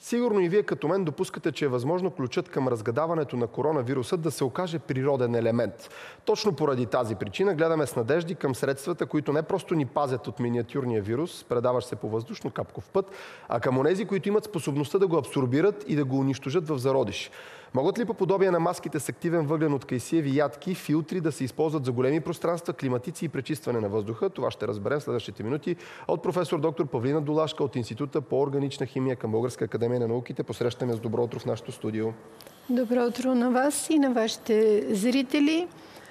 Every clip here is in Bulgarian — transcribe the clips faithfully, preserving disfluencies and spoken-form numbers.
Сигурно и вие като мен допускате, че е възможно ключът към разгадаването на коронавируса да се окаже природен елемент. Точно поради тази причина гледаме с надежди към средствата, които не просто ни пазят от миниатюрния вирус, предаващ се по въздушно капков път, а към онези, които имат способността да го абсорбират и да го унищожат в зародиш. Могат ли по подобие на маските с активен въглен от кайсиеви ядки, филтри да се използват за големи пространства, климатици и пречистване на въздуха? Това ще разберем в следващите минути от професор доктор Павлина Долашка от Института по органична химия към Българска академия на науките. Посрещаме с добро утро в нашото студио. Добро утро на вас и на вашите зрители.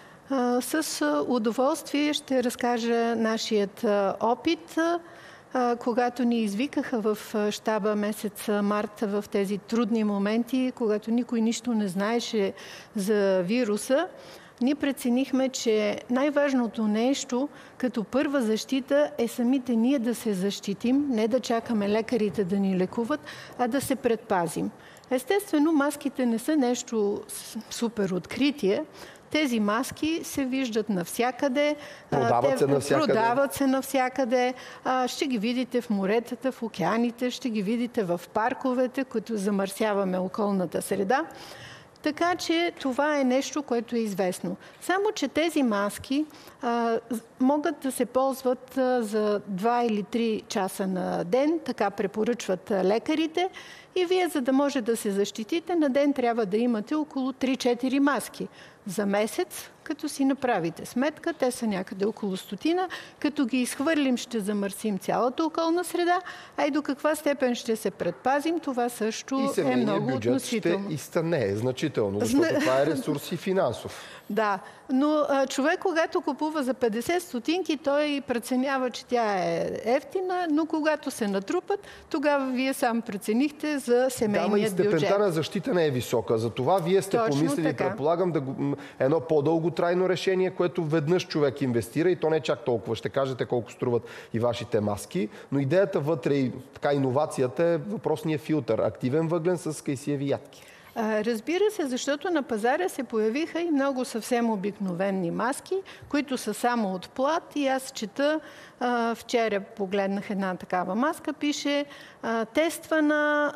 С удоволствие ще разкажа нашият опит. Когато ни извикаха в щаба месец март в тези трудни моменти, когато никой нищо не знаеше за вируса, ние преценихме, че най-важното нещо като първа защита е самите ние да се защитим, не да чакаме лекарите да ни лекуват, а да се предпазим. Естествено, маските не са нещо супер откритие. Тези маски се виждат навсякъде. Продават Те, се навсякъде. Продават се навсякъде. Ще ги видите в моретата, в океаните, ще ги видите в парковете, които замърсяваме околната среда. Така че това е нещо, което е известно. Само че тези маски а, могат да се ползват а, за два или три часа на ден, така препоръчват а, лекарите. И вие, за да може да се защитите, на ден трябва да имате около три-четири маски. За месец, като си направите сметка, те са някъде около стотина. Като ги изхвърлим, ще замърсим цялата околна среда, а и до каква степен ще се предпазим, това също е много относително. Ще изтъне значително, защото това е ресурс и финансов. Да, но а, човек, когато купува за петдесет стотинки, той преценява, че тя е ефтина, но когато се натрупат, тогава вие сам преценихте за семейният бюджет. Да, но и степента на защита не е висока. Затова вие сте Точно помислили, така. Предполагам, да го, едно по-дълготрайно решение, което веднъж човек инвестира и то не е чак толкова. Ще кажете колко струват и вашите маски, но идеята вътре и така иновацията е въпросният филтър. Активен въглен с кайсиеви ядки. Разбира се, защото на пазара се появиха и много съвсем обикновени маски, които са само от плат. И аз чета, вчера погледнах една такава маска, пише тествана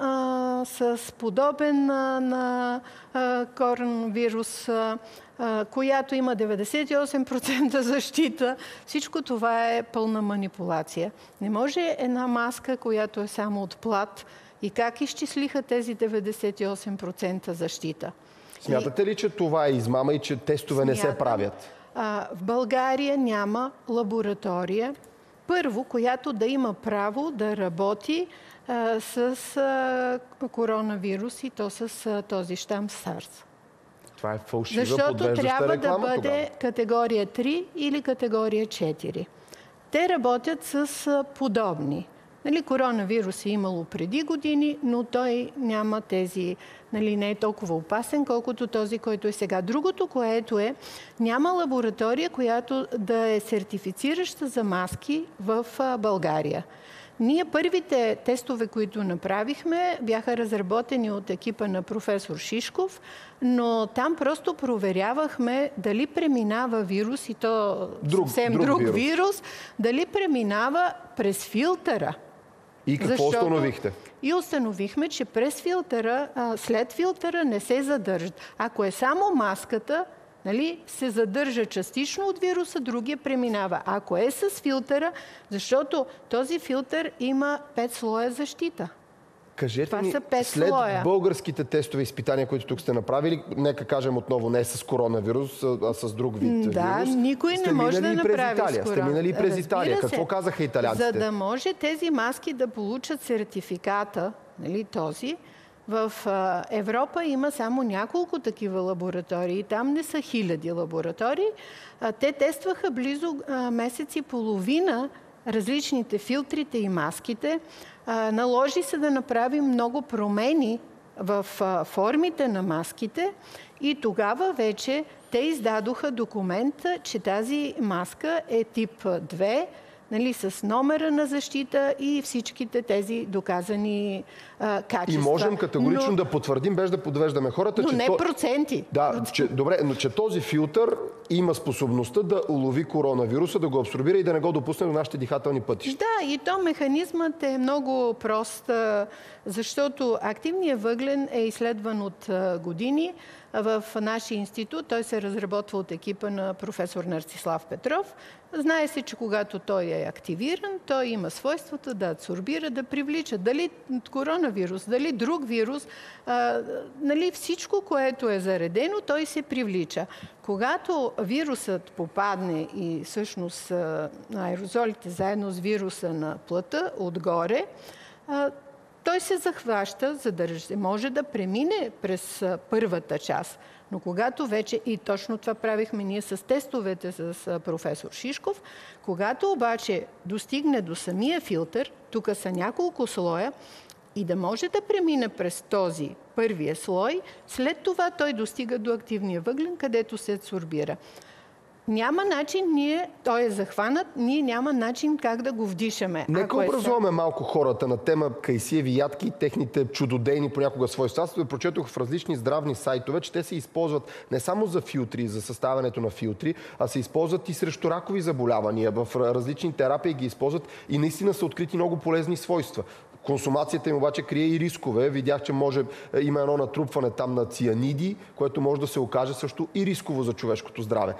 с подобен на коронавирус, която има деветдесет и осем процента защита. Всичко това е пълна манипулация. Не може една маска, която е само от плат. И как изчислиха тези деветдесет и осем процента защита? Смятате ли, че това е измама и че тестове Смятам, не се правят? А, в България няма лаборатория, първо, която да има право да работи а, с а, коронавирус и то с а, този щам SARS. Това е фалшива, Защото подвеждаща трябва реклама, да бъде тогава. категория три или категория четири. Те работят с а, подобни. Нали, коронавирус е имало преди години, но той няма тези, нали, не е толкова опасен, колкото този, който е сега. Другото, което е, няма лаборатория, която да е сертифицираща за маски в България. Ние първите тестове, които направихме, бяха разработени от екипа на професор Шишков, но там просто проверявахме дали преминава вирус, и то друг, съвсем друг, друг вирус. вирус, дали преминава през филтъра. И какво Защото... установихте? И установихме, че през филтъра, след филтъра не се задържат. Ако е само маската, нали, се задържа частично от вируса, другия преминава. Ако е с филтъра, защото този филтър има пет слоя защита. Кажете Това ни, са пет след слоя. българските тестове изпитания, които тук сте направили, нека кажем отново, не с коронавирус, а с друг вид да, вирус. никой не може да направи Италия. с Сте минали през Разбира Италия. се. Какво казаха италианците? За да може тези маски да получат сертификата, нали, този, в а, Европа има само няколко такива лаборатории. Там не са хиляди лаборатории. А, те тестваха близо а, месец и половина различните филтрите и маските. А, наложи се да направим много промени в а, формите на маските и тогава вече те издадоха документ, че тази маска е тип две, нали, с номера на защита и всичките тези доказани а, качества. И можем категорично но, да потвърдим, без да подвеждаме хората, но че... не то... проценти. Да, че, добре, но че този филтър има способността да улови коронавируса, да го абсорбира и да не го допусне до нашите дихателни пътища. Да, и то механизмът е много прост, защото активният въглен е изследван от години в нашия институт. Той се разработва от екипа на професор Нарцислав Петров. Знае се, че когато той е активиран, той има свойствата да адсорбира, да привлича дали коронавирус, дали друг вирус, а, нали, всичко, което е заредено, той се привлича. Когато вирусът попадне и всъщност аерозолите заедно с вируса на плътта отгоре, а, той се захваща, за да може да премине през първата част. Но когато вече, и точно това правихме ние с тестовете с професор Шишков, когато обаче достигне до самия филтър, тук са няколко слоя, и да може да премине през този първия слой, след това той достига до активния въглен, където се адсорбира. Няма начин, ние, той е захванат, ние няма начин как да го вдишаме. Нека образуваме е... малко хората на тема кайсиеви ядки и техните чудодейни понякога свойства. Аз прочетох в различни здравни сайтове, че те се използват не само за филтри, за съставянето на филтри, а се използват и срещу ракови заболявания. В различни терапии ги използват и наистина са открити много полезни свойства. Консумацията им обаче крие и рискове. Видях, че може, има едно натрупване там на цианиди, което може да се окаже също и рисково за човешкото здраве.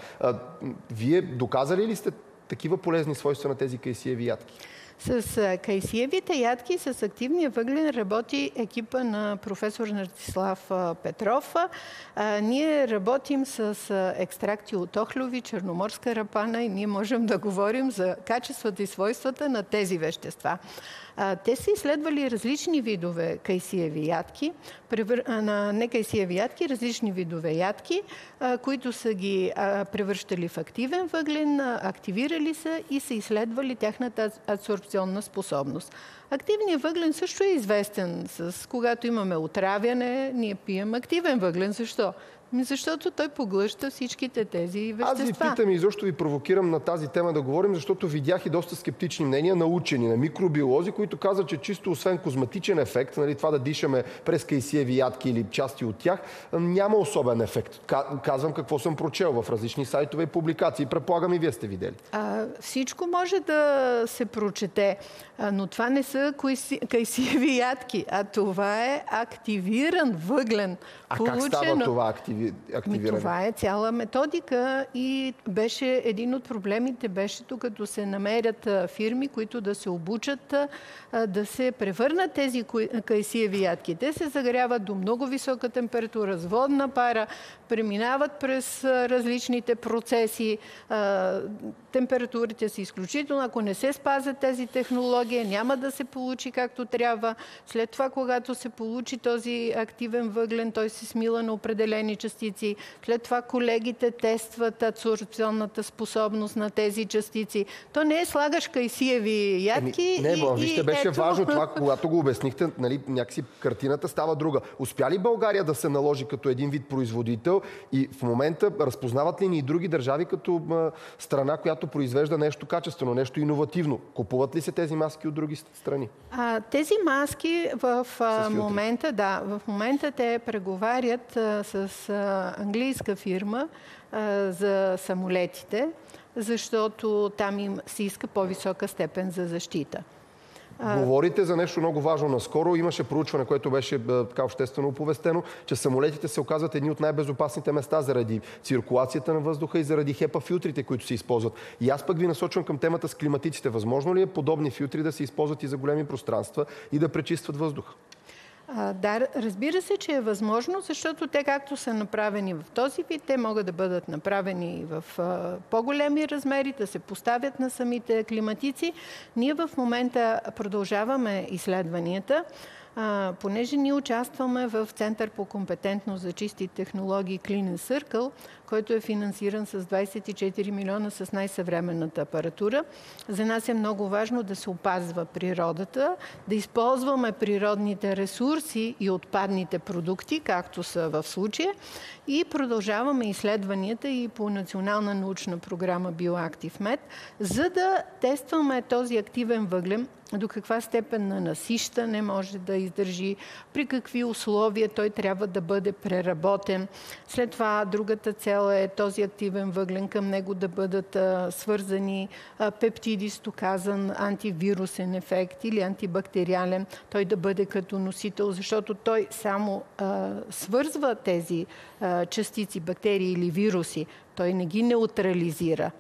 Вие доказали ли сте такива полезни свойства на тези кайсиеви ядки? С кайсиевите ядки, с активния въглен работи екипа на професор Нарцислав Петров. А, ние работим с екстракти от охлюви, черноморска рапана и ние можем да говорим за качествата и свойствата на тези вещества. А, те са изследвали различни видове кайсиеви ядки, превър... на некайсиеви ядки, различни видове ядки, а, които са ги а, превръщали в активен въглен, а, активирали са и са изследвали тяхната адсорбционна способност. Активният въглен също е известен с когато имаме отравяне, ние пием активен въглен. Защо? Защото той поглъща всичките тези вещества. Аз ви питам и защо ви провокирам на тази тема да говорим, защото видях и доста скептични мнения на учени, на микробиолози, които казват, че чисто освен козметичен ефект, нали, това да дишаме през кайсиеви ядки или части от тях, няма особен ефект. Казвам какво съм прочел в различни сайтове и публикации. Предполагам и вие сте видели. А, всичко може да се прочете, но това не са кайсиеви ядки, а това е активиран въглен. А получено... как става това активиране? Ми, това е цяла методика и беше един от проблемите беше тук, като се намерят фирми, които да се обучат да се превърнат тези кайсиеви ядки. Те се загряват до много висока температура с водна пара, преминават през различните процеси. Температурите са изключително. Ако не се спазят тези технологии, няма да се получи както трябва. След това, когато се получи този активен въглен, той се смила на определени частици. След това колегите тестват адсорбционната способност на тези частици. То не е слагаш кайсиеви ядки. Еми, не, и, вижте, и беше ето... важно това, когато го обяснихте, нали, някакси картината става друга. Успя ли България да се наложи като един вид производител и в момента разпознават ли ни и други държави като а, страна, която произвежда нещо качествено, нещо иновативно? Купуват ли се тези маски от други страни? А, тези маски в а, момента, да, в момента те преговарят а, с а, английска фирма а, за самолетите, защото там им се иска по-висока степен за защита. Говорите за нещо много важно. Наскоро имаше проучване, което беше така обществено оповестено, че самолетите се оказват едни от най-безопасните места заради циркулацията на въздуха и заради хепа филтрите, които се използват. И аз пък ви насочвам към темата с климатиците. Възможно ли е подобни филтри да се използват и за големи пространства и да пречистват въздуха? А, да, разбира се, че е възможно, защото те както са направени в този вид, те могат да бъдат направени в а, по-големи размери, да се поставят на самите климатици. Ние в момента продължаваме изследванията. А, понеже ние участваме в Център по компетентност за чисти технологии Clean Circle, който е финансиран с двадесет и четири милиона с най-съвременната апаратура. За нас е много важно да се опазва природата, да използваме природните ресурси и отпадните продукти, както са в случая, и продължаваме изследванията и по национална научна програма BioActive-Med, за да тестваме този активен въглен, до каква степен на насищане може да издържи, при какви условия той трябва да бъде преработен. След това другата цел е този активен въглен към него да бъдат а, свързани а, пептиди с доказан антивирусен ефект или антибактериален. Той да бъде като носител, защото той само а, свързва тези а, частици, бактерии или вируси. Той не ги неутрализира.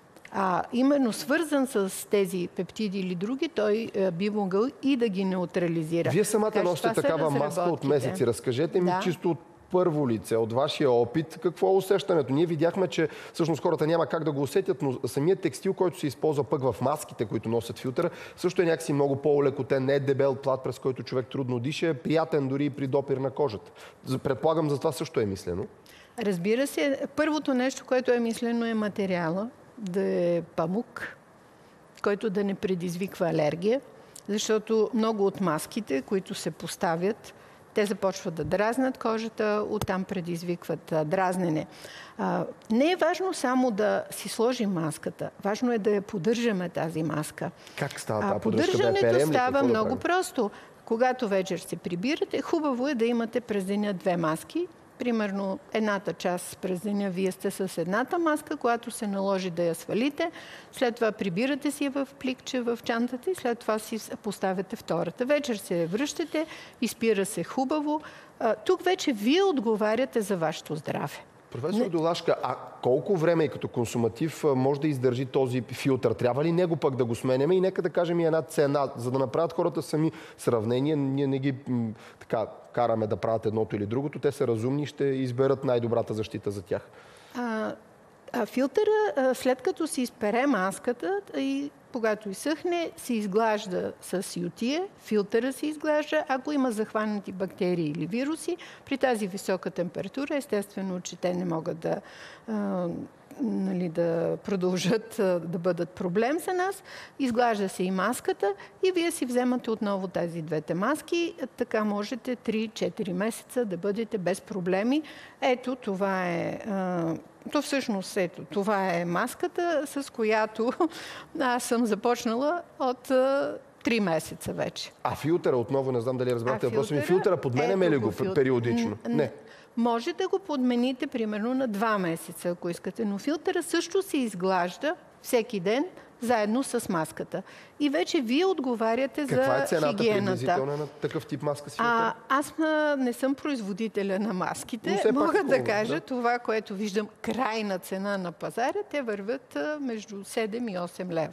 А именно свързан с тези пептиди или други, той е, би могъл и да ги неутрализира. Вие самата носите такава маска от месеци. Разкажете ми, да, чисто от първо лице, от вашия опит, какво е усещането? Ние видяхме, че всъщност хората няма как да го усетят, но самият текстил, който се използва пък в маските, които носят филтъра, също е някакси много по-олекотен, не е дебел плат, през който човек трудно диша, е приятен дори и при допир на кожата. Предполагам, за това също е мислено. Разбира се, първото нещо, което е мислено, е материала. Да е памук, който да не предизвиква алергия, защото много от маските, които се поставят, те започват да дразнат кожата, оттам предизвикват дразнене. А, не е важно само да си сложим маската, важно е да я поддържаме тази маска. Как става тази поддръжка? Поддържането да става много да просто. Когато вечер се прибирате, хубаво е да имате през деня две маски. Примерно едната част през деня вие сте с едната маска, когато се наложи да я свалите. След това прибирате си в пликче в чантата и след това си поставяте втората. Вечер се връщате, изпира се хубаво. Тук вече вие отговаряте за вашето здраве. Професор Долашка, а колко време и като консуматив може да издържи този филтър? Трябва ли него пък да го сменяме? И нека да кажем и една цена, за да направят хората сами сравнения. Ние не ги така караме да правят едното или другото. Те са разумни и ще изберат най-добрата защита за тях. А, а филтъра, след като си изпере маската и когато изсъхне, се изглажда с ютия, филтъра се изглажда. Ако има захванати бактерии или вируси, при тази висока температура, естествено, че те не могат да, а, нали, да продължат а, да бъдат проблем за нас. Изглажда се и маската и вие си вземате отново тези двете маски. Така можете три-четири месеца да бъдете без проблеми. Ето, това е... А, То всъщност, ето, това е маската, с която аз съм започнала от три месеца вече. А филтъра, отново не знам дали разбрахте въпроса ми, филтъра подменяме ли го фил... периодично? Не. Може да го подмените примерно на два месеца, ако искате, но филтъра също се изглажда всеки ден, заедно с маската. И вече вие отговаряте за хигиената. Каква е цената приблизителна на такъв тип маска с филтър? А, аз не съм производителя на маските. Мога да кажа да. Това, което виждам крайна цена на пазара, те вървят между седем и осем лева.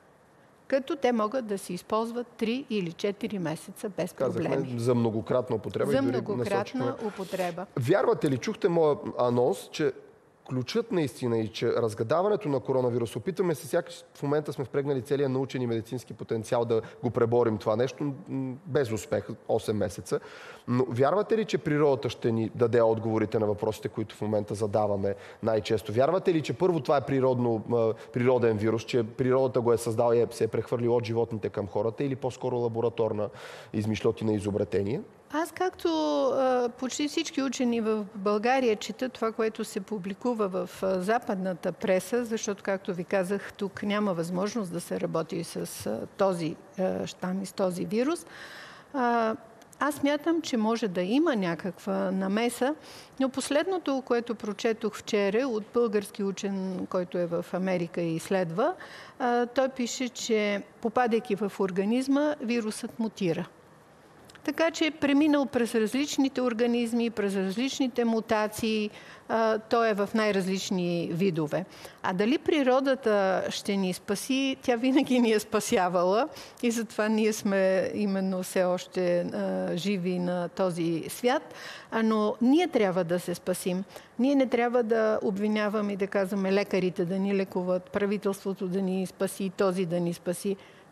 Като те могат да се използват три или четири месеца без проблеми. Казахме за многократна употреба. За и дори многократна употреба. Вярвате ли, чухте моя анонс, че ключът наистина и че разгадаването на коронавирус, опитваме се, сякаш в момента сме впрегнали целия научен и медицински потенциал да го преборим това нещо, без успех, осем месеца. Но вярвате ли, че природата ще ни даде отговорите на въпросите, които в момента задаваме най-често? Вярвате ли, че първо това е природно, природен вирус, че природата го е създала и се е прехвърлила от животните към хората, или по-скоро лабораторна измишльотина и изобретение? Аз, както а, почти всички учени в България, чета това, което се публикува в а, западната преса, защото, както ви казах, тук няма възможност да се работи с а, този а, щам и с този вирус. А, аз смятам, че може да има някаква намеса, но последното, което прочетох вчера от български учен, който е в Америка и изследва, а, той пише, че попадайки в организма, вирусът мутира. Така че е преминал през различните организми, през различните мутации, а, той е в най-различни видове. А дали природата ще ни спаси, тя винаги ни е спасявала и затова ние сме именно все още а, живи на този свят. А, но ние трябва да се спасим. Ние не трябва да обвиняваме и да казваме лекарите да ни лекуват, правителството да ни спаси, този да ни спаси.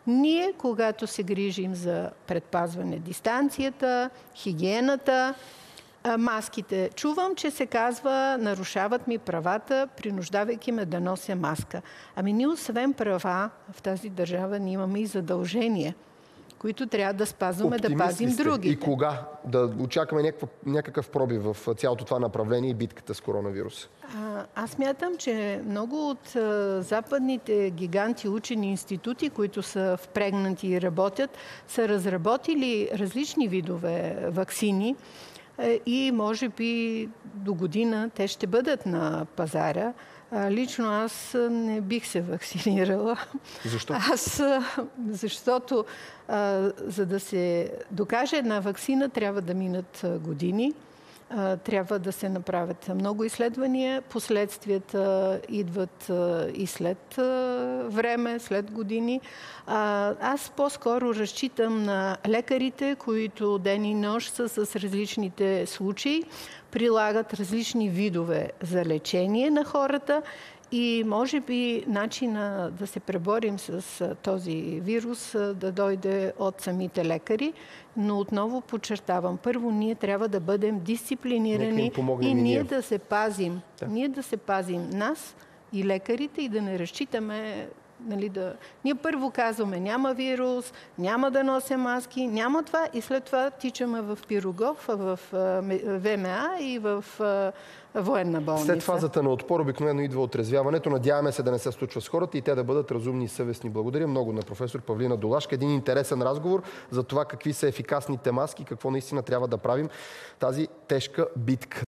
Ние, когато се грижим за предпазване дистанцията, хигиената, маските. Чувам, че се казва, нарушават ми правата, принуждавайки ме да нося маска. Ами ние освен права в тази държава ние имаме и задължения, които трябва да спазваме, да пазим другите. И кога да очакваме някакъв, някакъв пробив в цялото това направление и битката с коронавируса? А, аз мятам, че много от а, западните гиганти учени институти, които са впрегнати и работят, са разработили различни видове ваксини и може би до година те ще бъдат на пазара. Лично аз не бих се вакцинирала. Защо? Аз, защото а, за да се докаже една ваксина, трябва да минат години. А, трябва да се направят много изследвания. Последствията идват а, и след а, време, след години. А, аз по-скоро разчитам на лекарите, които ден и нощ са с различните случаи, прилагат различни видове за лечение на хората и може би начина да се преборим с този вирус да дойде от самите лекари, но отново подчертавам, първо ние трябва да бъдем дисциплинирани и, и ние да се пазим. Да. Ние да се пазим нас и лекарите и да не разчитаме. Нали, да... Ние първо казваме, няма вирус, няма да нося маски, няма това и след това тичаме в Пирогов, в ВМА и в военна болница. След фазата на отпор обикновено идва отрезвяването. Надяваме се да не се случва с хората и те да бъдат разумни и съвестни. Благодаря много на професор Павлина Долашка. Един интересен разговор за това какви са ефикасните маски, какво наистина трябва да правим тази тежка битка.